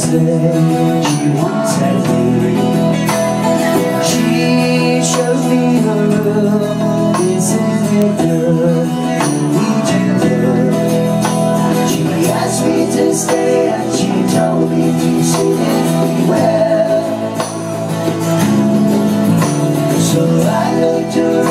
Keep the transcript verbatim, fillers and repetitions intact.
say she won't tell me. She showed me her room, isn't it good? Need you good. She asked me to stay and she told me to sit well. So I looked around.